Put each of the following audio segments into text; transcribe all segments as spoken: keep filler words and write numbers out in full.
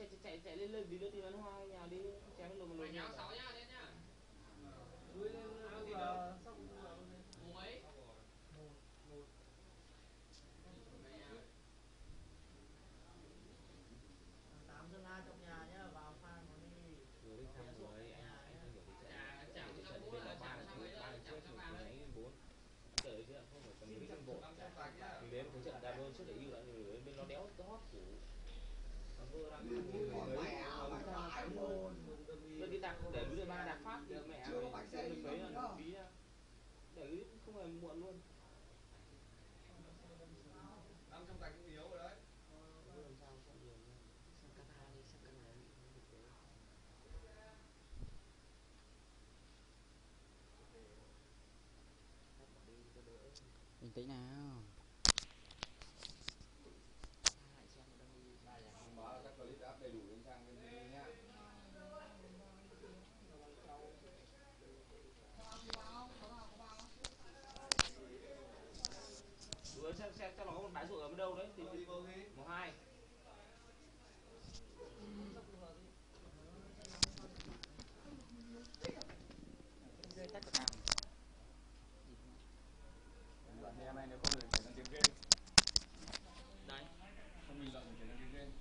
chạy chạy chạy lên lên tí nữa thì bắn hoa nhà đi chém lùm lùm nhau sáu nhá đến nhá. Đuôi lên là sắp mùng mấy một một tám dân la trong nhà nhá, vào pha nó đi rồi đi thăm rồi anh anh không hiểu thị trấn chẳng thị trấn bên là ba là thứ ba là trước một cái nhánh bốn tới chứ không phải cầm cái bộ mình đến cái trận đạp luôn trước để yêu lại người bên nó đéo hót củ bên cái tạc để cái ba đạp phát thì mẹ mình thấy là phí ra để không hề muộn luôn. Năm trong cạnh cũng yếu rồi đấy. Làm sao có nhiều nữa. Sang Qatar đi, sang Qatar đi không thực tế. Bình tĩnh nào. Báo là các clip đã up đầy đủ lên trang bên bên nhá. Đuổi xem xem cho nó có một bãi ruộng ở bên đâu đấy thì một hai rơi tắt của tao Bạn em này nếu không được chuyển sang tiếng game đấy không bình luận được chuyển sang tiếng game.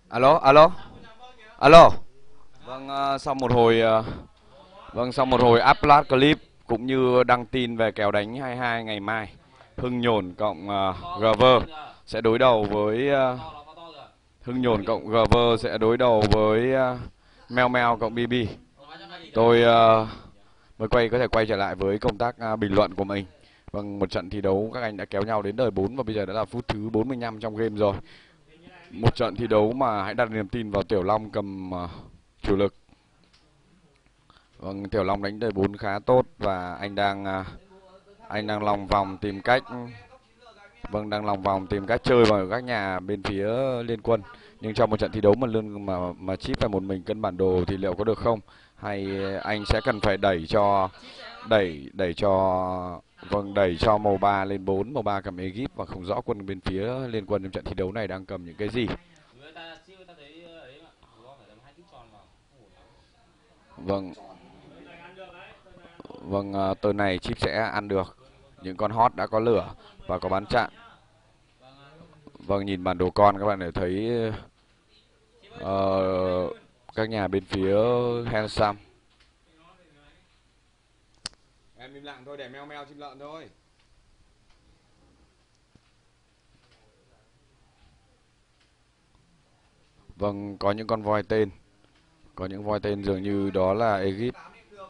Alo, alo, alo. Vâng, uh, sau một hồi, uh, vâng sau một hồi upload clip cũng như đăng tin về kèo đánh hai hai ngày mai, Hưng Nhồn cộng uh, Glover sẽ đối đầu với uh, Hưng Nhồn cộng Glover sẽ đối đầu với uh, Meo Meo cộng bê bê. Tôi uh, mới quay có thể quay trở lại với công tác uh, bình luận của mình. Vâng, một trận thi đấu các anh đã kéo nhau đến đời bốn và bây giờ đã là phút thứ bốn mươi lăm trong game rồi. Một trận thi đấu mà hãy đặt niềm tin vào Tiểu Long cầm uh, chủ lực. Vâng, Tiểu Long đánh đời bốn khá tốt và anh đang uh, anh đang lòng vòng tìm cách vâng đang lòng vòng tìm cách chơi vào các nhà bên phía Liên Quân. Nhưng trong một trận thi đấu mà lương mà mà Chip phải một mình cân bản đồ thì liệu có được không? Hay anh sẽ cần phải đẩy cho đẩy đẩy cho vâng đẩy cho màu ba lên bốn, màu ba cầm Egypt và không rõ quân bên phía Liên Quân trong trận thi đấu này đang cầm những cái gì. Vâng. Vâng, uh, tuần này Chip sẽ ăn được những con hot đã có lửa và có bắn chặn. Vâng, nhìn bản đồ con các bạn để thấy uh, các nhà bên phía Handsome. Em im lặng thôi để meo meo chim lợn thôi. Vâng, có những con voi tên. Có những voi tên dường như đó là Egypt.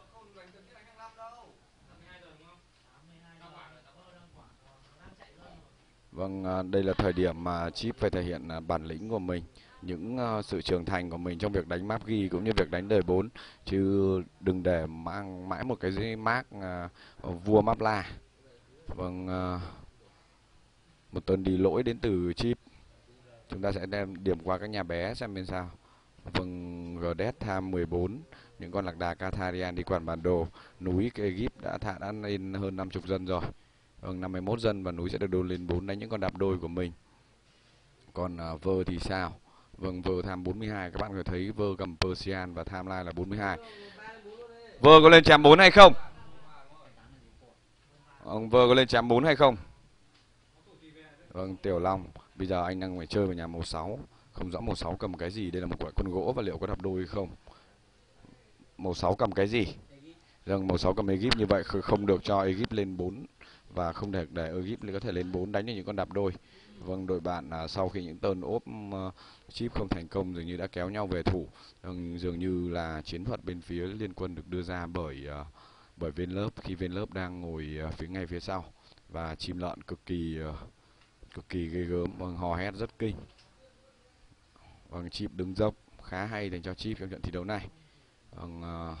Vâng, đây là thời điểm mà Chip phải thể hiện bản lĩnh của mình, những uh, sự trưởng thành của mình trong việc đánh map ghi cũng như việc đánh đời bốn, chứ đừng để mang mãi một cái mác uh, vua map la. Vâng, uh, một tuần đi lỗi đến từ Chip. Chúng ta sẽ đem điểm qua các nhà bé xem bên sao. Vâng, Gdet tham mười bốn, những con lạc đà Catharian đi quản bản đồ. Núi Egypt đã thả đã lên hơn năm mươi dân rồi. Vâng, năm mươi mốt dân và núi sẽ được đôn lên bốn đánh những con đạp đôi của mình. Còn uh, Vơ thì sao? Vâng, Vơ tham bốn mươi hai, các bạn có thấy Vơ cầm Persian và tham lai là bốn mươi hai. Vơ có lên chạm bốn hay không? Ông Vơ có lên chạm bốn hay không? Vâng, Tiểu Long, bây giờ anh đang phải chơi vào nhà màu sáu. Không rõ màu sáu cầm cái gì, đây là một quả con gỗ và liệu có đạp đôi hay không? Màu sáu cầm cái gì? Vâng, màu sáu cầm Egypt, như vậy không được cho Egypt lên bốn và không được để Egypt có thể lên bốn đánh được những con đạp đôi. Vâng, đội bạn à, sau khi những tên ốp uh, Chip không thành công dường như đã kéo nhau về thủ. Vâng, dường như là chiến thuật bên phía Liên Quân được đưa ra bởi uh, bởi Viên Lớp khi Viên Lớp đang ngồi uh, phía ngay phía sau và chim lợn cực kỳ uh, cực kỳ ghê gớm, vâng, hò hét rất kinh. Vâng, Chip đứng dốc khá hay dành cho Chip trong trận thi đấu này. Vâng, uh,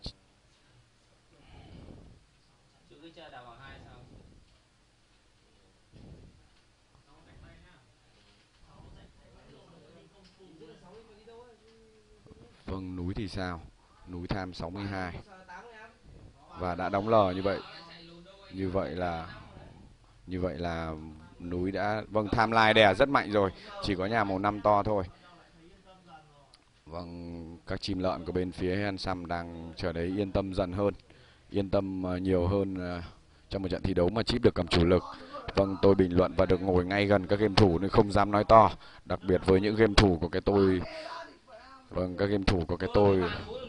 Vâng, núi thì sao? Núi tham sáu mươi hai và đã đóng lờ như vậy. Như vậy là như vậy là núi đã vâng tham lai đè rất mạnh rồi, chỉ có nhà màu năm to thôi. Vâng, các chim lợn của bên phía Handsome đang trở đấy yên tâm dần hơn, yên tâm uh, nhiều hơn uh, trong một trận thi đấu mà Chip được cầm chủ lực. Vâng, tôi bình luận và được ngồi ngay gần các game thủ nên không dám nói to, đặc biệt với những game thủ của cái tôi. Vâng, các game thủ của cái tôi.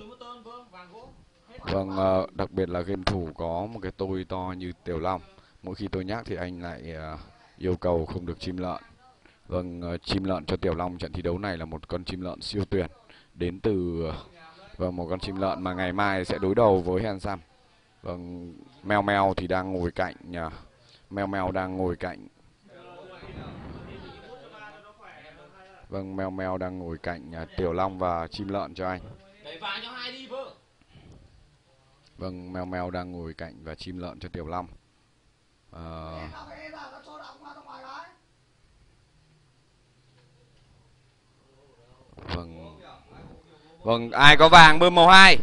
Vâng, uh, đặc biệt là game thủ có một cái tôi to như Tiểu Long. Mỗi khi tôi nhắc thì anh lại uh, yêu cầu không được chim lợn. Vâng, uh, chim lợn cho Tiểu Long trận thi đấu này là một con chim lợn siêu tuyệt đến từ uh, vâng một con chim lợn mà ngày mai sẽ đối đầu với Handsome. Vâng, Meo Meo thì đang ngồi cạnh uh, Meo Meo đang ngồi cạnh Vâng, Meo Meo đang ngồi cạnh uh, Tiểu Long và chim lợn cho anh. Vâng, Meo Meo đang ngồi cạnh và chim lợn cho Tiểu Long. Uh, Vâng. Vâng, ai có vàng bơm màu hai?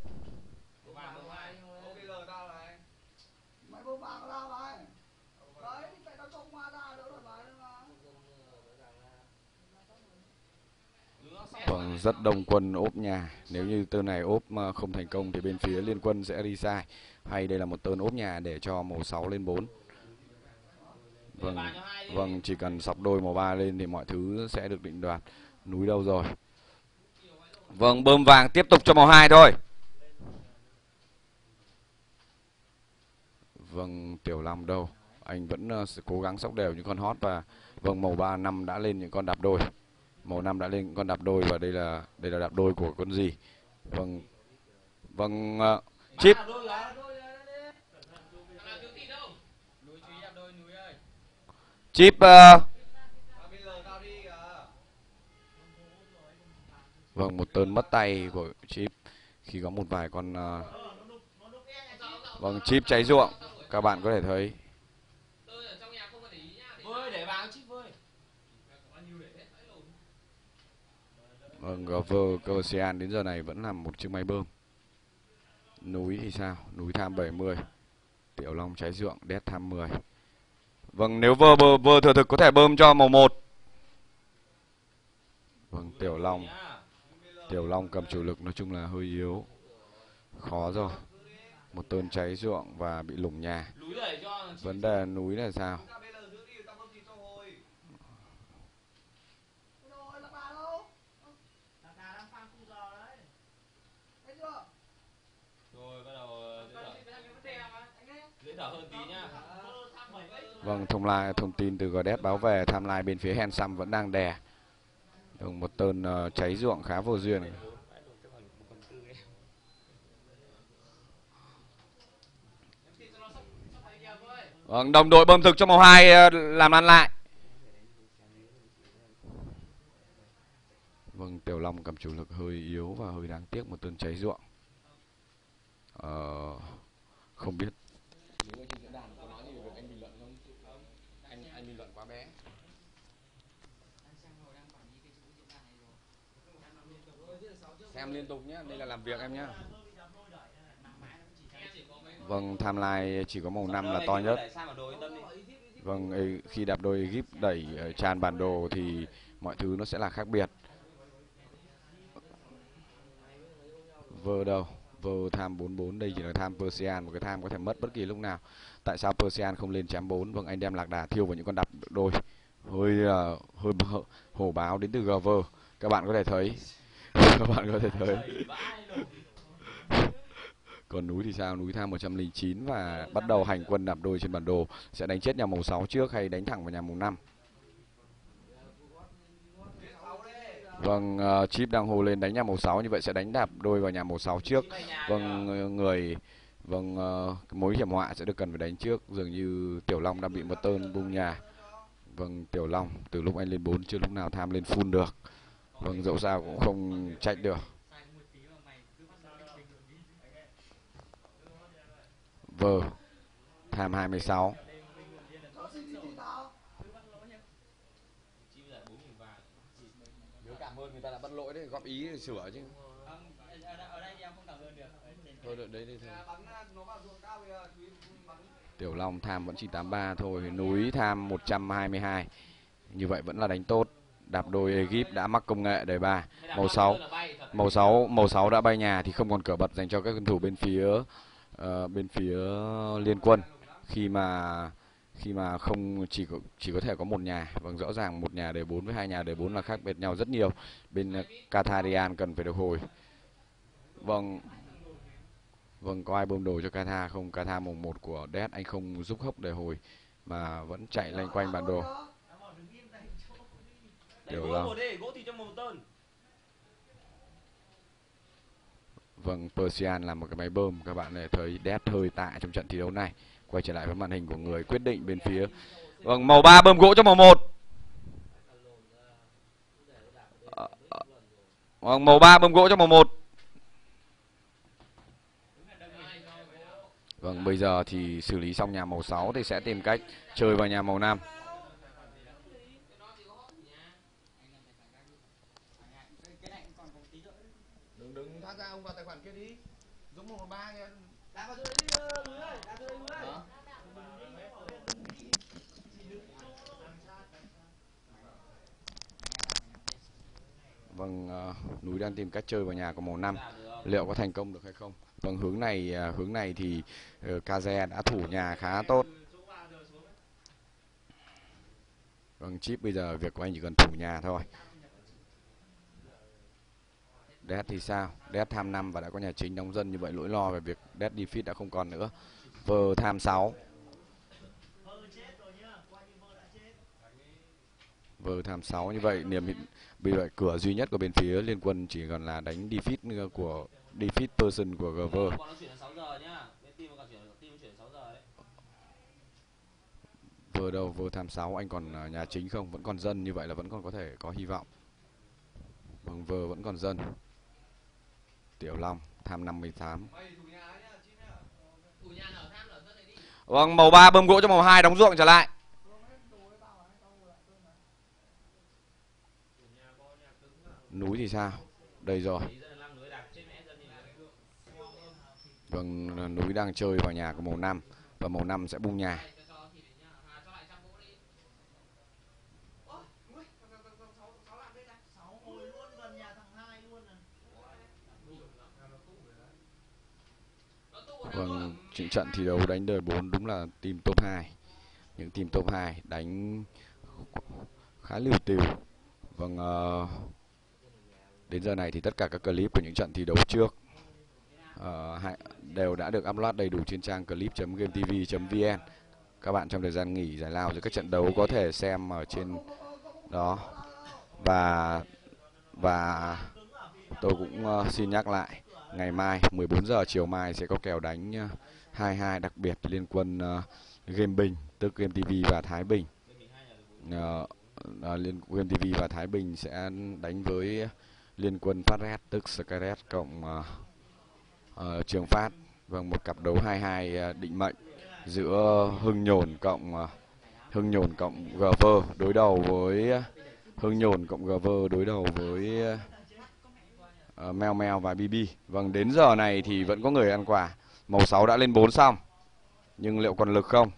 Vâng, rất đông quân ốp nhà. Nếu như tơn này ốp không thành công thì bên phía Liên Quân sẽ đi sai. Hay đây là một tơn ốp nhà để cho màu sáu lên bốn. Vâng, vâng, chỉ cần sọc đôi màu ba lên thì mọi thứ sẽ được định đoạt. Núi đâu rồi? Vâng, bơm vàng tiếp tục cho màu hai thôi. Vâng, Tiểu Long đâu? Anh vẫn uh, cố gắng sóc đều những con hot và vâng, màu ba năm đã lên những con đạp đôi. Màu năm đã lên những con đạp đôi và đây là đây là đạp đôi của con gì? Vâng. Vâng, uh, chip. Chip uh... Vâng, một tơn mất tay của chip khi có một vài con uh... vâng, chip cháy ruộng. Các bạn có thể thấy. Vâng, Vơ Persian đến giờ này vẫn làm một chiếc máy bơm. Núi thì sao? Núi tham bảy mươi. Tiểu Long cháy ruộng, đét tham mười. Vâng, nếu vơ vơ, vơ thừa thực có thể bơm cho màu một. Vâng, Tiểu Long. Tiểu Long cầm chủ lực nói chung là hơi yếu. Khó rồi. Một tơn cháy ruộng và bị lủng nhà. Vấn đề núi là sao? Vâng, thông lai thông tin từ giê đê ét báo về tham lai bên phía Handsome vẫn đang đè. Vâng, một tơn uh, cháy ruộng khá vô duyên. Vâng, đồng đội bơm thực cho màu hai uh, làm ăn lại. Vâng, Tiểu Long cầm chủ lực hơi yếu và hơi đáng tiếc, một tơn cháy ruộng. Uh, không biết. Anh, anh bình luận quá bé. Xem liên tục nhé, đây là làm việc em nhé. Vâng, timeline chỉ có màu năm là to nhất. Vâng, khi đạp đôi gíp đẩy tràn bản đồ thì mọi thứ nó sẽ là khác biệt. Vơ đâu? Vơ tham bốn bốn, đây chỉ là tham Persian, một cái tham có thể mất bất kỳ lúc nào. Tại sao Persian không lên chém bốn? Vâng, anh đem lạc đà thiêu vào những con đạp đôi. Hơi uh, hơi hổ báo đến từ giê vê. Các bạn có thể thấy. Các bạn có thể thấy. Còn núi thì sao? Núi tham một trăm lẻ chín và bắt đầu hành quân đạp đôi trên bản đồ. Sẽ đánh chết nhà màu sáu trước hay đánh thẳng vào nhà màu năm? Vâng, uh, chip đang hô lên đánh nhà màu sáu, như vậy sẽ đánh đạp đôi vào nhà màu sáu trước. Vâng, người vâng uh, mối hiểm họa sẽ được cần phải đánh trước. Dường như Tiểu Long đang bị một tơn bung nhà. Vâng, Tiểu Long từ lúc anh lên bốn chưa lúc nào tham lên full được. Vâng, dẫu sao cũng không trách được. Vơ tham hai mươi sáu. Cảm ơn người ta đã bắt lỗi đấy, góp ý để sửa chứ. Thôi đợi đấy đi thôi. Tiểu Long tham vẫn chỉ tám mươi ba thôi, núi tham một trăm hai mươi hai. Như vậy vẫn là đánh tốt. Đạp đôi Egypt đã mắc công nghệ đời ba. Màu sáu. Màu sáu, màu sáu đã bay nhà thì không còn cờ bật dành cho các cầu thủ bên phía uh, bên phía Liên Quân khi mà khi mà không chỉ có, chỉ có thể có một nhà. Vâng, rõ ràng một nhà đề bốn với hai nhà đề bốn là khác biệt nhau rất nhiều. Bên Qatar cần phải được hồi. Vâng. Vâng, có ai bơm đồ cho Qatar không? Qatar mùng một của đê e ét anh không giúp hốc để hồi mà vẫn chạy lanh quanh bản đồ. Tiểu Long. Vâng, Persian là một cái máy bơm. Các bạn có thể thấy đê e ét hơi tạ trong trận thi đấu này. Quay trở lại với màn hình của người quyết định bên phía. Vâng, màu ba bơm gỗ cho màu một. Vâng, màu ba bơm gỗ cho màu một. Vâng, bây giờ thì xử lý xong nhà màu sáu thì sẽ tìm cách chơi vào nhà màu năm. Đừng đừng thoát ra, ông vào tài khoản kia đi. Dũng một ba nha. Đá vào chỗ đấy đi, Núi ơi, đá chỗ đấy Núi ơi. Vâng, uh, Núi đang tìm cách chơi vào nhà của màu năm. Liệu có thành công được hay không? Vâng, hướng này uh, hướng này thì uh, Kaze đã thủ nhà khá tốt. Vâng, chip bây giờ việc của anh chỉ cần thủ nhà thôi. Dead thì sao? Dead tham năm và đã có nhà chính đóng dân, như vậy nỗi lo về việc Dead defeat đã không còn nữa. Vơ tham sáu. Vơ tham sáu, như vậy niềm vì vậy cửa duy nhất của bên phía Liên Quân chỉ còn là đánh defeat của defeat person của giê vê. Vơ đâu, vơ tham sáu, anh còn nhà chính không? Vẫn còn dân, như vậy là vẫn còn có thể có hy vọng. Vâng, vơ vẫn còn dân. Tiểu Long tham năm mươi tám. Vâng, màu ba bơm gỗ cho màu hai đóng ruộng trở lại. Núi thì sao? Đây rồi. Vâng, núi đang chơi vào nhà của màu năm và màu năm sẽ bung nhà. Vâng, những trận thi đấu đánh đời bốn đúng là team top hai. Những team top hai đánh khá liều tiều. Vâng, uh, đến giờ này thì tất cả các clip của những trận thi đấu trước uh, đều đã được upload đầy đủ trên trang clip chấm gametv chấm vn. Các bạn trong thời gian nghỉ giải lao giữa các trận đấu có thể xem ở trên đó. Và và tôi cũng uh, xin nhắc lại, ngày mai mười bốn giờ chiều mai sẽ có kèo đánh uh, hai hai đặc biệt Liên Quân uh, Game Bình, tức Game ti vi và Thái Bình. Uh, uh, Liên Game ti vi và Thái Bình sẽ đánh với Liên Quân Phát Red, tức Skyred cộng uh, uh, Trường Phát. Vâng, một cặp đấu hai hai uh, định mệnh giữa Hưng Nhồn cộng uh, Hưng Nhồn cộng giê vê đối đầu với uh, Hưng Nhồn cộng giê vê đối đầu với uh, uh, Mèo Mèo và bê bê. Vâng, đến giờ này thì vẫn có người ăn quả. Màu sáu đã lên bốn xong, nhưng liệu còn lực không?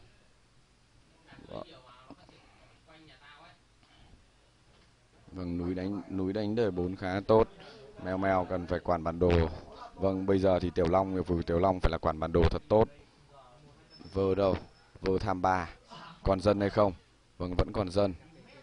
Vâng, núi đánh núi đánh đời bốn khá tốt. Mèo Mèo cần phải quản bản đồ. Vâng, bây giờ thì Tiểu Long, nghiệp vụ Tiểu Long phải là quản bản đồ thật tốt. Vơ đâu? Vơ tham ba. Còn dân hay không? Vâng, vẫn còn dân.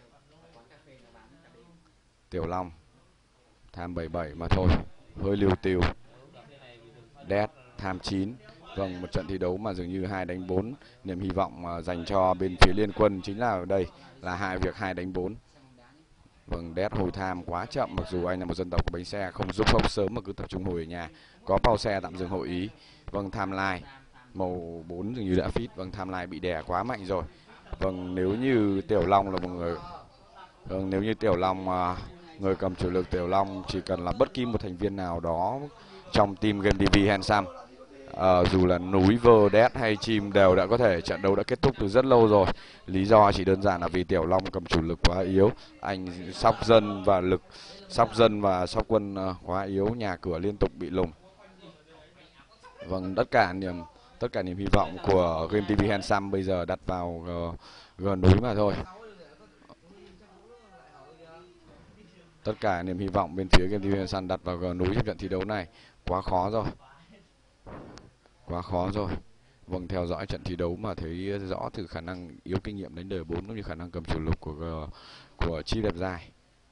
Tiểu Long tham bảy bảy mà thôi, hơi liều tiều. Dead tham chín. Vâng, một trận thi đấu mà dường như hai đánh bốn. Niềm hy vọng uh, dành cho bên phía Liên Quân chính là ở đây là hai việc hai đánh bốn. Vâng, Dead hồi tham quá chậm, mặc dù anh là một dân tộc của bánh xe, không giúp hốc sớm mà cứ tập trung hồi ở nhà. Có pau xe tạm dừng hội ý. Vâng, tham lai màu bốn dường như đã fit. Vâng, tham lai bị đè quá mạnh rồi. Vâng, nếu như Tiểu Long là một người Vâng, nếu như Tiểu Long uh, người cầm chủ lực Tiểu Long chỉ cần là bất kỳ một thành viên nào đó trong team Game ti vi Handsome, uh, dù là núi, vơ, Dead hay chim đều đã có thể trận đấu đã kết thúc từ rất lâu rồi. Lý do chỉ đơn giản là vì Tiểu Long cầm chủ lực quá yếu, anh sóc dân và lực sóc dân và sóc quân uh, quá yếu, nhà cửa liên tục bị lùng. Vâng, tất cả niềm tất cả niềm hy vọng của Game ti vi Handsome bây giờ đặt vào uh, G núi mà thôi. Tất cả niềm hy vọng bên phía Game ti vi Handsome đặt vào G núi trong trận thi đấu này. Quá khó rồi. Quá khó rồi. Vâng, theo dõi trận thi đấu mà thấy rõ từ khả năng yếu kinh nghiệm đánh đời bốn cũng như khả năng cầm chủ lực của G, của Chip đẹp dài.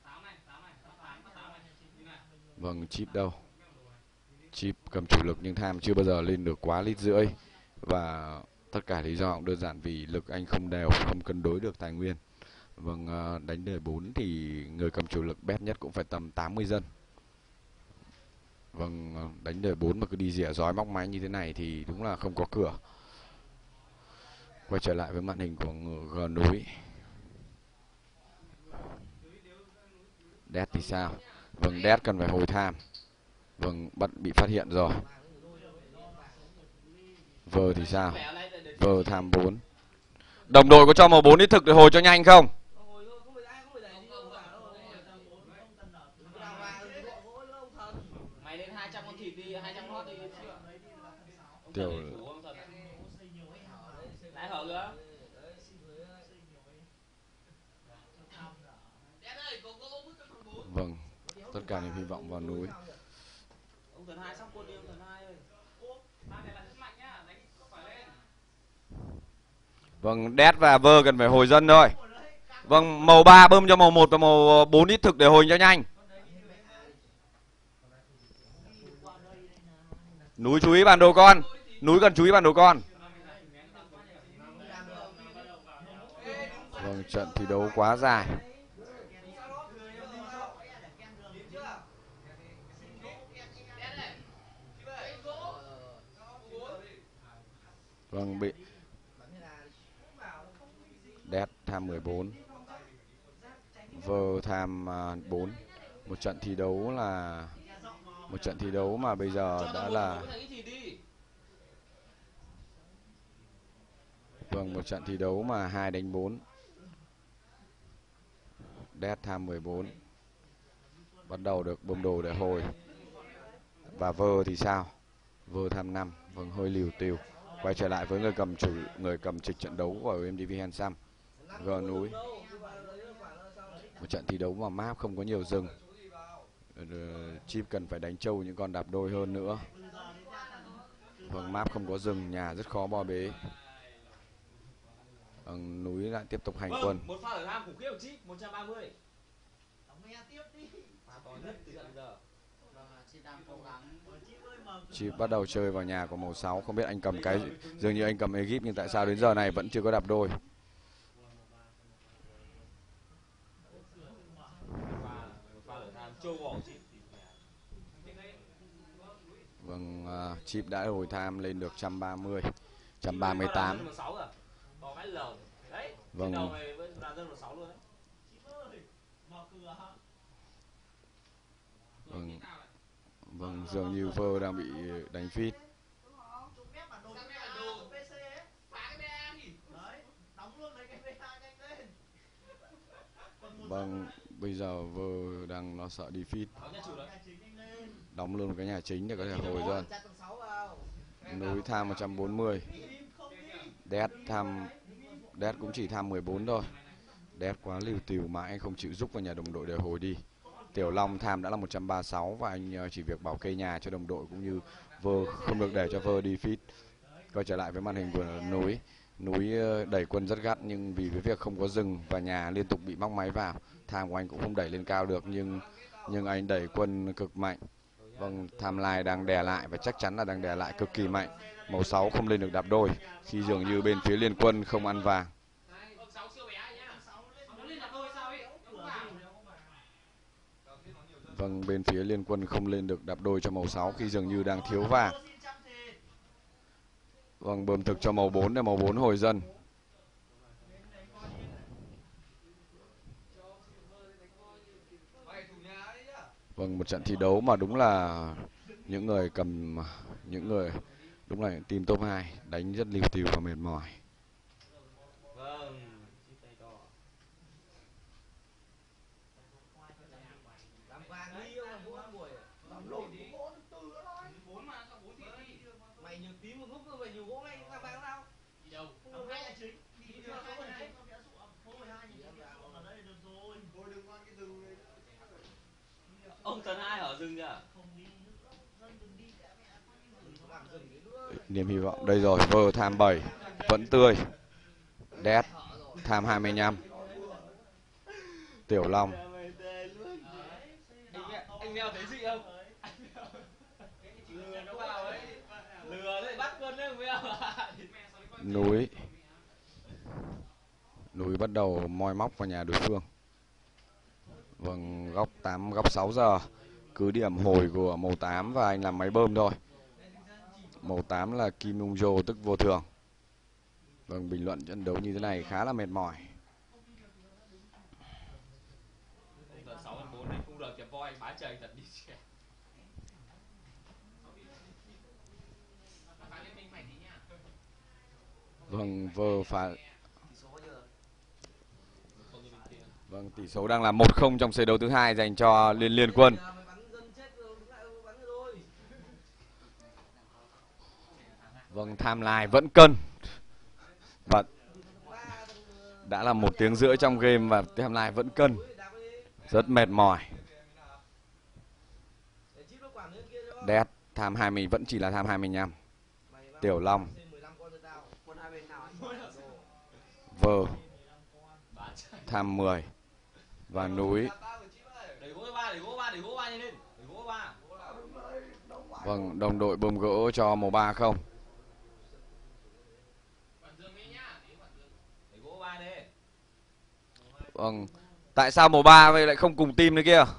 Vâng, Chip đâu? Chip cầm chủ lực nhưng tham chưa bao giờ lên được quá lít rưỡi. Và tất cả lý do cũng đơn giản vì lực anh không đều, không cân đối được tài nguyên. Vâng, đánh đời bốn thì người cầm chủ lực bét nhất cũng phải tầm tám mươi dân. Vâng, đánh đời bốn mà cứ đi rỉa rói móc máy như thế này thì đúng là không có cửa. Quay trở lại với màn hình của G núi. Dead thì sao? Vâng, Dead cần phải hồi tham. Vâng, bận bị phát hiện rồi. Vơ thì sao? Vơ tham bốn. Đồng đội có cho màu bốn ít thực để hồi cho nhanh không? Tiểu Vâng, tất cả niềm hy vọng vào núi. Vâng, Dead và Vơ cần phải hồi dân thôi. Vâng, màu ba bơm cho màu một và màu bốn ít thực để hồi cho nhanh. Núi chú ý bản đồ con. Núi cần chú ý bản đồ con. Vâng, trận thi đấu quá dài. Vâng, bị Đét tham mười bốn, Vơ tham bốn. Một trận thi đấu là một trận thi đấu mà bây giờ đã là Vâng, một trận thi đấu mà hai đánh bốn. Đét tham mười bốn. Bắt đầu được bơm đồ để hồi. Và Vơ thì sao? Vơ tham năm. Vâng, hơi liều tiều. Quay trở lại với người cầm chủ người cầm trịch trận đấu của em đê vê Hensam. G núi. Một trận thi đấu mà map không có nhiều rừng. Chip cần phải đánh trâu những con đạp đôi hơn nữa. Vâng, map không có rừng, nhà rất khó bo bế. Vâng, núi lại tiếp tục hành vâng, quân. Một pha ở tham khủng khiếp Chip một trăm ba mươi. Pha to nhất từ giờ đến giờ. Chip bắt đầu chơi vào nhà của màu sáu, không biết anh cầm cái dường như anh cầm Egypt nhưng tại sao đến giờ này vẫn chưa có đạp đôi. Vâng, uh, Chip đã hồi tham lên được một trăm ba mươi, một trăm ba mươi tám. Vâng. Vâng. Vâng, dường như Vơ đang bị đánh feed. Vâng, bây giờ Vơ đang lo sợ đi feed. Đóng luôn cái nhà chính để có thể hồi dân. Núi tham một trăm bốn mươi. Đét tham Đét cũng chỉ tham mười bốn thôi. Đét quá liều tiều mà anh không chịu giúp vào nhà đồng đội để hồi đi. Tiểu Long tham đã là một trăm ba mươi sáu và anh chỉ việc bảo kê nhà cho đồng đội cũng như Vơ không được để cho Vơ đi feed. Quay trở lại với màn hình của Núi. Núi đẩy quân rất gắt nhưng vì với việc không có rừng và nhà liên tục bị móc máy vào, tham của anh cũng không đẩy lên cao được nhưng nhưng anh đẩy quân cực mạnh. Vâng, tham lai đang đè lại và chắc chắn là đang đè lại cực kỳ mạnh. Màu sáu không lên được đạp đôi khi dường như bên phía liên quân không ăn vàng. Vâng, bên phía liên quân không lên được đạp đôi cho màu sáu khi dường như đang thiếu vàng. Vâng, bơm thực cho màu bốn để màu bốn hồi dân. Vâng, một trận thi đấu mà đúng là những người cầm những người đúng là những team top hai đánh rất liều tiều và mệt mỏi. Ông Tấn hai ở rừng kìa. Niềm hy vọng đây rồi. Vơ tham bảy vẫn tươi. Đét tham hai mươi lăm. Tiểu Long. Anh Mèo thấy gì không? Lừa nó vào ấy. Lừa đấy, bắt quân đấy Mèo. Núi. Núi bắt đầu moi móc vào nhà đối phương. Vâng, góc tám, góc sáu giờ. Cứ điểm hồi của màu tám và anh làm máy bơm thôi. Màu tám là Kim Ung Jo tức vô thường. Vâng, bình luận trận đấu như thế này khá là mệt mỏi. Vâng, vơ phá. Vâng, tỷ số đang là một không trong set đấu thứ hai dành cho Liên Liên Quân. Vâng, timeline vẫn cân. Và đã là một tiếng rưỡi trong game và timeline vẫn cân. Rất mệt mỏi. Đét tham hai mươi vẫn chỉ là tham hai mươi lăm. Tiểu Long. Vơ tham mười. Và Núi. Vâng, đồng đội bơm gỗ cho màu ba không. Vâng, tại sao màu ba vậy lại không cùng team nữa kia?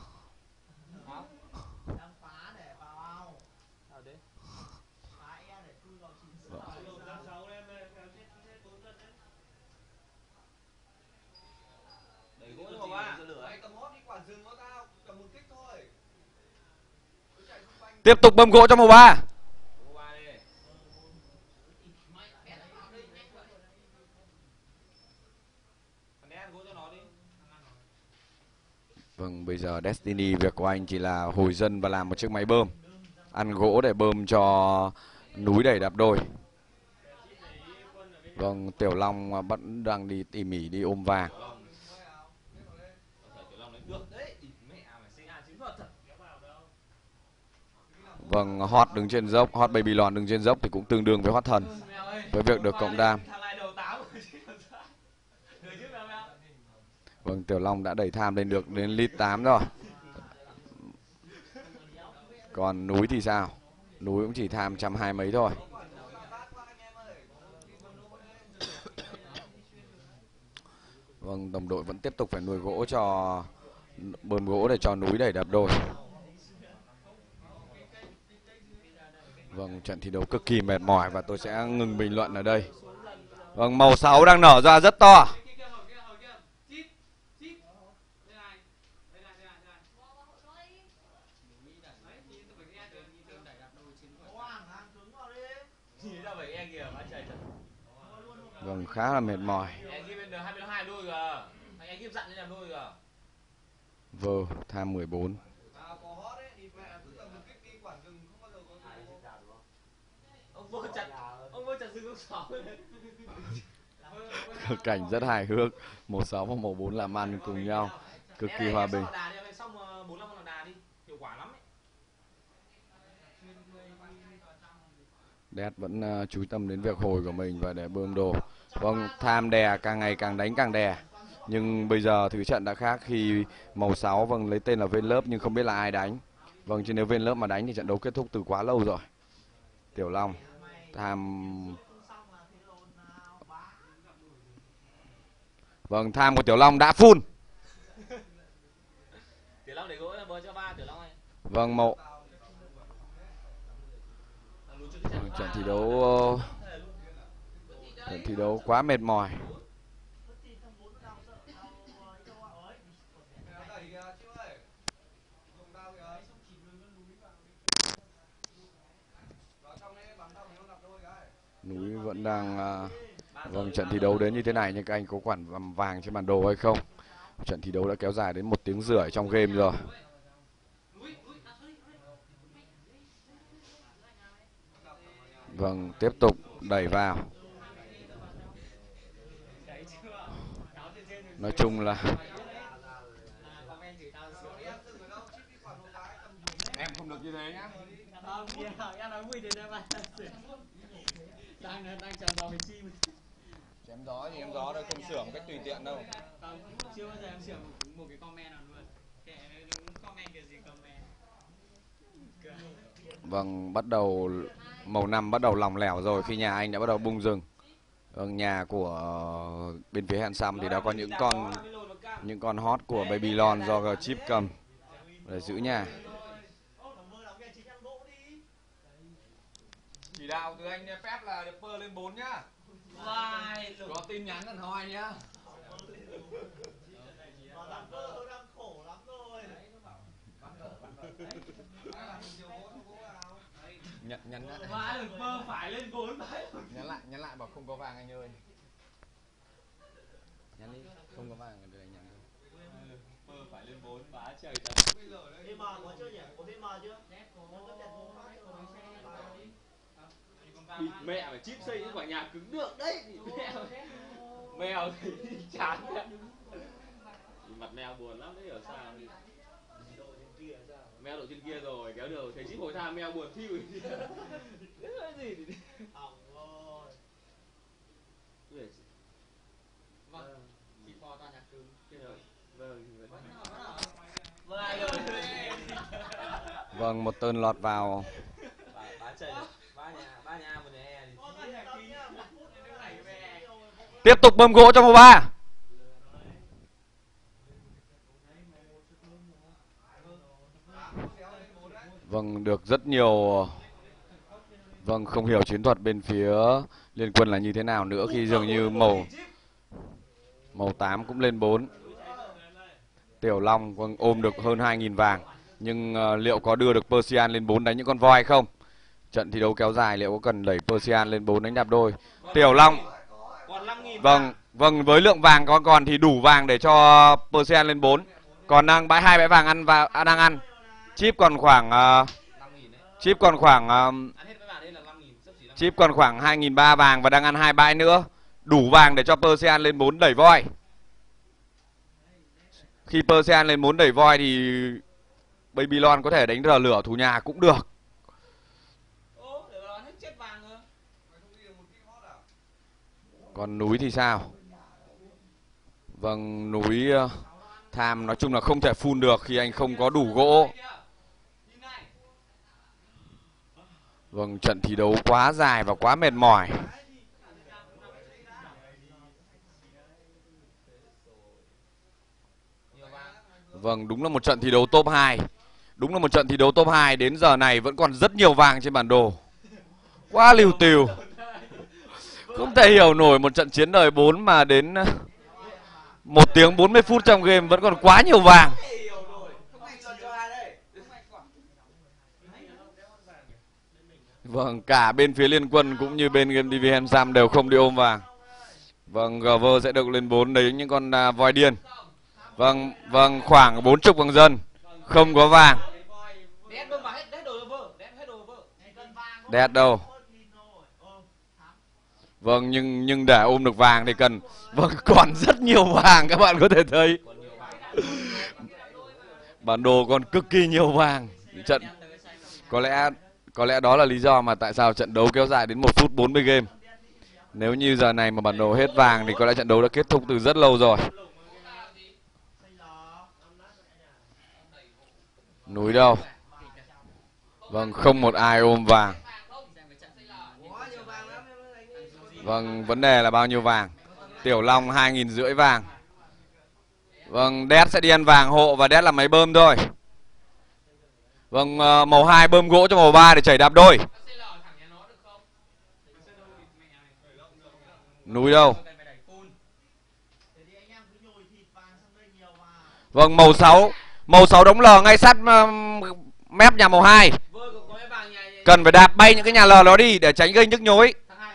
Tiếp tục bơm gỗ cho màu ba. Vâng, bây giờ Destiny việc của anh chỉ là hồi dân và làm một chiếc máy bơm, ăn gỗ để bơm cho núi đẩy đạp đôi. Vâng, Tiểu Long vẫn đang đi tỉ mỉ đi ôm vàng. Vâng, Hot đứng trên dốc, Hot Babylon đứng trên dốc thì cũng tương đương với Hot Thần với việc được cộng đam. Vâng, Tiểu Long đã đẩy tham lên được đến lít tám rồi. Còn núi thì sao? Núi cũng chỉ tham trăm hai mấy thôi. Vâng, đồng đội vẫn tiếp tục phải nuôi gỗ cho bơm gỗ để cho núi đẩy đạp đôi. Vâng, trận thi đấu cực kỳ mệt mỏi và tôi sẽ ngừng bình luận ở đây. Vâng, màu sáu đang nở ra rất to. Vâng, khá là mệt mỏi. Vơ, tham mười bốn. Cảnh rất hài hước. Màu sáu và màu bốn làm ăn cùng nhau, cực kỳ hòa bình. Đét vẫn uh, chú tâm đến việc hồi của mình và để bơm đồ. Vâng, tham đè càng ngày càng đánh càng đè. Nhưng bây giờ thứ trận đã khác khi màu sáu vâng lấy tên là Vên Lớp nhưng không biết là ai đánh. Vâng, chứ nếu Vên Lớp mà đánh thì trận đấu kết thúc từ quá lâu rồi. Tiểu Long tham. Vâng, tham của Tiểu Long đã full. Tiểu Long để gỗ bơ cho ba Tiểu Long ơi. Vâng, màu vâng, trận thi đấu trận thi đấu quá mệt mỏi. Núi vẫn đang uh, vâng, trận thi đấu đến như thế này nhưng các anh có quản vàng trên bản đồ hay không? Trận thi đấu đã kéo dài đến một tiếng rưỡi trong game rồi. Vâng, tiếp tục đẩy vào. Nói chung là em không được như thế nhá. Em nói vui thế đấy mà. Đang đang chém gió với chim. Chém gió thì em gió đâu, không sửa một cách tùy tiện đâu. Không, chưa bao giờ em sửa một, một cái comment nào luôn. Kệ đúng comment kiểu gì comment. Vâng, bắt đầu màu năm bắt đầu lỏng lẻo rồi khi nhà anh đã bắt đầu bung rừng. Vâng, nhà của bên phía Handsome thì đã có những con những con hot của Babylon do Chip cầm để giữ nhà. Chỉ đạo từ anh phép là được pơ lên bốn nhá. Có tin nhắn hẳn hoi nhá. Nhận nhắn lại. Pơ phải lên bốn đấy. Nhắn lại, nhắn lại bảo không có vàng anh ơi. Nhắn đi, không có vàng rồi anh nhắn đi. Pơ phải lên bốn bá trời thật. bê em có chưa nhỉ? Có bê em chưa? Bịt mẹ phải chip xây những quả nhà cứng được đấy. Mẹ mèo thì chán đấy. Mặt mèo buồn lắm đấy, ở sao thì mèo đội trên kia rồi kéo được thấy chip hồi tha mèo buồn thiu gì gì thì hỏng rồi. Vâng, chị pho toàn nhạc cứng. Vâng, Vâng, một tên lọt vào chạy ba nhà ba nhà một nhà thì Tiếp tục bơm gỗ cho màu ba. Vâng, được rất nhiều. Vâng, không hiểu chiến thuật bên phía Liên Quân là như thế nào nữa khi dường như màu màu tám cũng lên bốn. Tiểu Long vâng, ôm được hơn hai nghìn vàng. Nhưng uh, liệu có đưa được Persian lên bốn đánh những con voi không? Trận thi đấu kéo dài liệu có cần đẩy Persian lên bốn đánh đạp đôi? Tiểu Long. Vâng, vâng với lượng vàng còn còn thì đủ vàng để cho Persian lên bốn. Còn đang bãi hai bãi vàng ăn và à, đang ăn. Chip còn khoảng uh, chip còn khoảng uh, chip còn khoảng hai nghìn ba trăm vàng và đang ăn hai bãi nữa. Đủ vàng để cho Persian lên bốn đẩy voi. Khi Persian lên bốn đẩy voi thì Babylon có thể đánh rờ lửa thủ nhà cũng được. Còn núi thì sao? Vâng, núi uh, tham nói chung là không thể full được khi anh không có đủ gỗ. Vâng, trận thi đấu quá dài và quá mệt mỏi. Vâng, đúng là một trận thi đấu top hai. Đúng là một trận thi đấu top hai. Đến giờ này vẫn còn rất nhiều vàng trên bản đồ. Quá liều tiều. Không thể hiểu nổi một trận chiến đời bốn mà đến một tiếng bốn mươi phút trong game vẫn còn quá nhiều vàng. Vâng, cả bên phía Liên Quân cũng như bên game tê vê Hensam đều không đi ôm vàng. Vâng, gờ vơ sẽ được lên bốn đấy những con uh, voi điên. Vâng, vâng, khoảng bốn chục bằng dân. Không có vàng. Đét đâu. Vâng, nhưng nhưng để ôm được vàng thì cần. Vâng, còn rất nhiều vàng các bạn có thể thấy. Bản đồ còn cực kỳ nhiều vàng. Trận có lẽ có lẽ đó là lý do mà tại sao trận đấu kéo dài đến một phút bốn mươi game. Nếu như giờ này mà bản đồ hết vàng thì có lẽ trận đấu đã kết thúc từ rất lâu rồi. Núi đâu? Vâng, không một ai ôm vàng. Vâng, vấn đề là bao nhiêu vàng? Tiểu Long hai nghìn rưỡi vàng. Vâng, Đét sẽ đi ăn vàng hộ và Đét là máy bơm thôi. Vâng, màu hai bơm gỗ cho màu ba để chảy đạp đôi. Núi đâu? Vâng, màu sáu. Màu sáu đóng lờ ngay sát uh, mép nhà màu hai. Cần phải đạp bay những cái nhà lờ đó đi để tránh gây nhức nhối.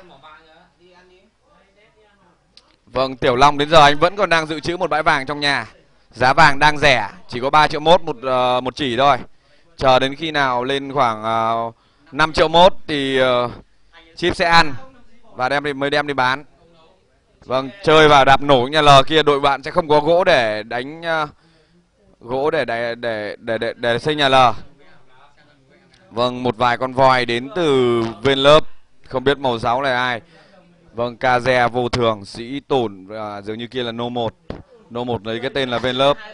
Vâng, Tiểu Long đến giờ anh vẫn còn đang dự trữ một bãi vàng trong nhà. Giá vàng đang rẻ, chỉ có ba triệu mốt một, uh, một chỉ thôi. Chờ đến khi nào lên khoảng uh, năm triệu mốt thì uh, Chip sẽ ăn và đem đi, mới đem đi bán. Vâng, chơi vào đạp nổ nhà lờ kia đội bạn sẽ không có gỗ để đánh uh, gỗ để để, để để để để xây nhà lờ. Vâng, một vài con voi đến từ bên lớp, không biết màu sáu là ai. Vâng, Kaze vô thường, sĩ tổn và dường như kia là nô một. Nô một lấy cái tên là bên lớp.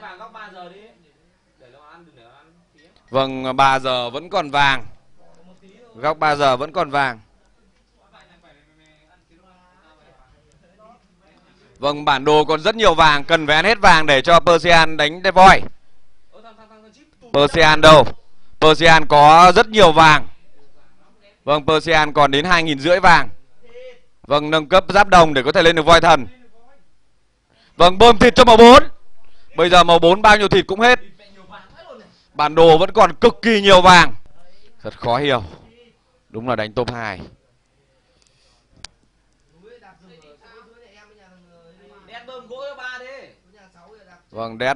Vâng, ba giờ vẫn còn vàng. Góc ba giờ vẫn còn vàng. Vâng, bản đồ còn rất nhiều vàng, cần phải ăn hết vàng để cho Persian đánh The Voi. Persian đâu? Persian có rất nhiều vàng. Vâng, Persian còn đến hai nghìn rưỡi vàng. Vâng, nâng cấp giáp đồng để có thể lên được voi thần. Vâng, bơm thịt cho màu bốn. Bây giờ màu bốn bao nhiêu thịt cũng hết. Bản đồ vẫn còn cực kỳ nhiều vàng. Thật khó hiểu. Đúng là đánh top hai. Vâng, Đét.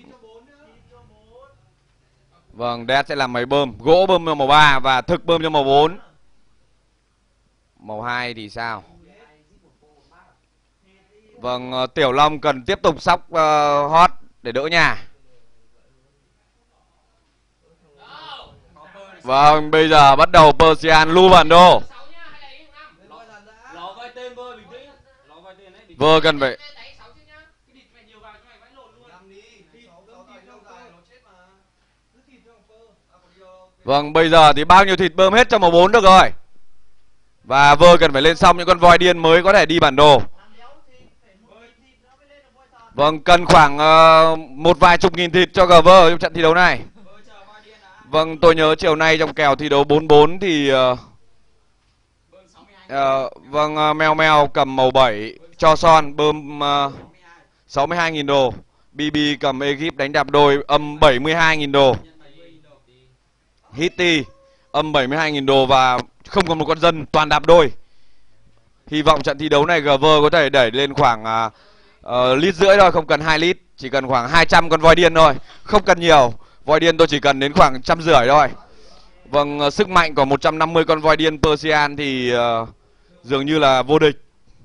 Vâng, Đét sẽ làm máy bơm. Gỗ bơm cho màu ba và thực bơm cho màu bốn. Màu hai thì sao? Vâng, Tiểu Long cần tiếp tục sóc uh, hot để đỡ nhà. Vâng, bây giờ bắt đầu Persian lưu bản đồ. Vơ cần phải. Vâng, bây giờ thì bao nhiêu thịt bơm hết cho màu bốn được rồi. Và vơ cần phải lên xong những con voi điên mới có thể đi bản đồ. Vâng, cần khoảng uh, một vài chục nghìn thịt cho gờ vơ trong trận thi đấu này. Vâng, tôi nhớ chiều nay trong kèo thi đấu bốn bốn thì uh, uh, vâng, uh, mèo mèo cầm màu bảy cho son bơm uh, sáu mươi hai nghìn đồ. bê bê cầm Egypt đánh đạp đôi âm bảy mươi hai nghìn đồ. Hitty âm bảy mươi hai nghìn đồ và không còn một con dân, toàn đạp đôi. Hy vọng trận thi đấu này gờ vơ có thể đẩy lên khoảng uh, uh, lít rưỡi thôi, không cần hai lít. Chỉ cần khoảng hai trăm con voi điên thôi, không cần nhiều. Voi điên tôi chỉ cần đến khoảng trăm rưỡi thôi. Vâng, uh, sức mạnh của một trăm năm mươi con voi điên Persian thì uh, dường như là vô địch.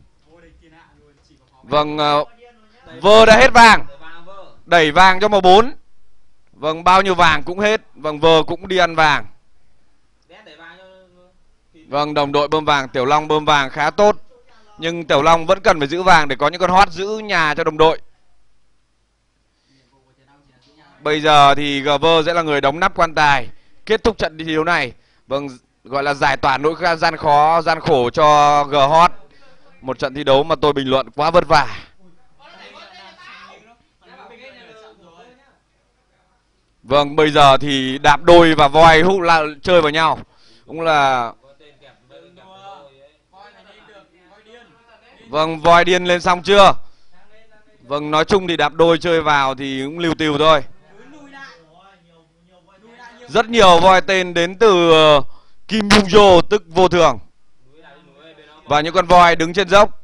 Vâng, uh, vơ đã hết vàng, đẩy vàng cho màu bốn. Vâng, bao nhiêu vàng cũng hết. Vâng, vơ cũng đi ăn vàng. Vâng, đồng đội bơm vàng, Tiểu Long bơm vàng khá tốt. Nhưng Tiểu Long vẫn cần phải giữ vàng để có những con hot giữ nhà cho đồng đội. Bây giờ thì gờ vơ sẽ là người đóng nắp quan tài kết thúc trận thi đấu này. Vâng, gọi là giải tỏa nỗi gian khó, gian khổ cho G Hot. Một trận thi đấu mà tôi bình luận quá vất vả. Vâng, bây giờ thì đạp đôi và voi hút là chơi vào nhau. Cũng là vâng, voi điên lên xong chưa? Vâng, nói chung thì đạp đôi chơi vào thì cũng liều tiều thôi. Rất nhiều voi tên đến từ uh, Kim Yung Jo, tức vô thường. Và những con voi đứng trên dốc.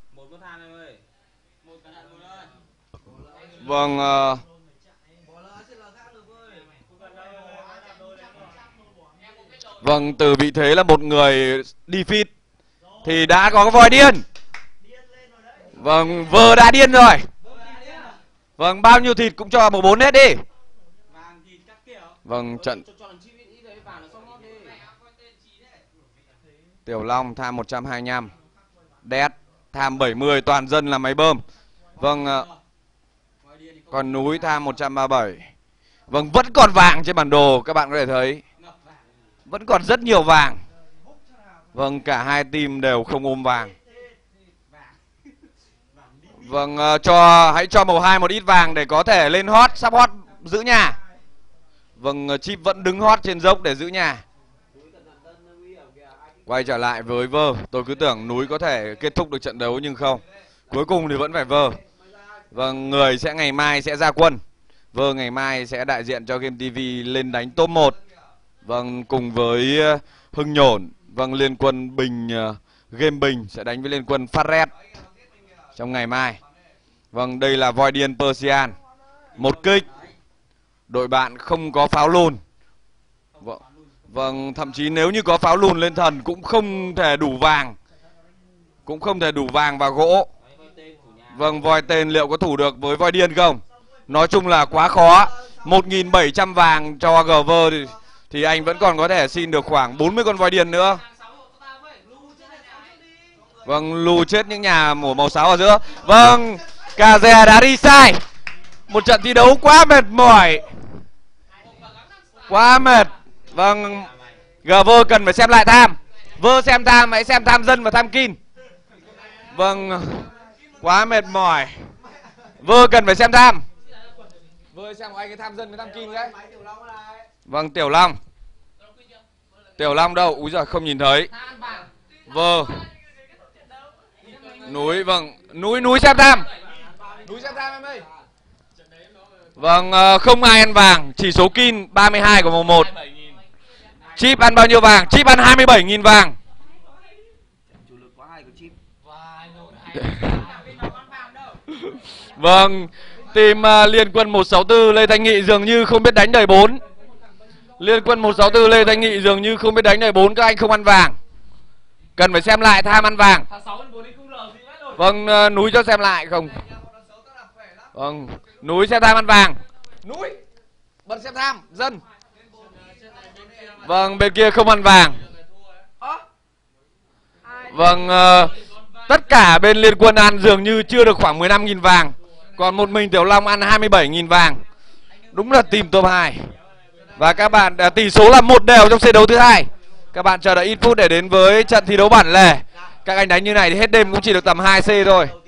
Vâng, uh, vâng, từ vị thế là một người đi fit thì đã có cái voi điên. Vâng, vơ đã điên rồi. Vâng, bao nhiêu thịt cũng cho màu bốn hết đi. Vâng, trận Tiểu Long tham một trăm hai mươi lăm, Đét tham bảy mươi, toàn dân là máy bơm. Vâng, còn núi tham một trăm ba mươi bảy. Vâng, vẫn còn vàng trên bản đồ, các bạn có thể thấy. Vẫn còn rất nhiều vàng. Vâng, cả hai team đều không ôm vàng. Vâng, uh, cho hãy cho màu hai một ít vàng để có thể lên hot, sắp hot giữ nhà. Vâng, uh, Chip vẫn đứng hot trên dốc để giữ nhà. Quay trở lại với vơ, tôi cứ tưởng núi có thể kết thúc được trận đấu nhưng không. Cuối cùng thì vẫn phải vơ. Vâng, người sẽ ngày mai sẽ ra quân. Vơ ngày mai sẽ đại diện cho Game ti vi lên đánh top một. Vâng, cùng với uh, Hưng Nhổn. Vâng, liên quân Bình uh, Game Bình sẽ đánh với liên quân Phát Red trong ngày mai. Vâng, đây là voi điên Persian. Một kích. Đội bạn không có pháo lùn. Vâng, vâng, thậm chí nếu như có pháo lùn lên thần cũng không thể đủ vàng. Cũng không thể đủ vàng và gỗ. Vâng, voi tên liệu có thủ được với voi điên không? Nói chung là quá khó. Một nghìn bảy trăm vàng cho gờ vơ thì, thì anh vẫn còn có thể xin được khoảng bốn mươi con voi điên nữa. Vâng, lù chết những nhà mổ màu sáu ở giữa. Vâng, Cà Dè đã đi sai. Một trận thi đấu quá mệt mỏi. Quá mệt. Vâng, gờ vơ cần phải xem lại tham. Vơ xem tham, hãy xem tham dân và tham kin. Vâng, quá mệt mỏi. Vơ cần phải xem tham. Vơ xem anh cái tham dân với tham kin đấy. Vâng, Tiểu Long. Tiểu Long đâu? Úi giời, không nhìn thấy. Vơ. Núi, vâng, núi núi xem tham. Núi xem tham em ơi. Vâng, không ai ăn vàng, chỉ số kin ba mươi hai của màu một. Chip ăn bao nhiêu vàng? Chip ăn hai mươi bảy nghìn vàng. Vâng, team uh, liên quân một sáu tư Lê Thanh Nghị dường như không biết đánh đời bốn. Liên quân một sáu tư Lê Thanh Nghị dường như không biết đánh đời bốn, các anh không ăn vàng. Cần phải xem lại tham ăn vàng. Vâng, uh, núi cho xem lại không? Vâng, núi xem tham ăn vàng. Núi bật xem tham, dân. Vâng, bên kia không ăn vàng. Vâng, uh, tất cả bên liên quân ăn dường như chưa được khoảng mười lăm nghìn vàng. Còn một mình Tiểu Long ăn hai mươi bảy nghìn vàng. Đúng là team top hai. Và các bạn à, tỷ số là một đều trong set đấu thứ hai. Các bạn chờ đợi ít phút để đến với trận thi đấu bản lề. Các anh đánh như này thì hết đêm cũng chỉ được tầm hai C thôi.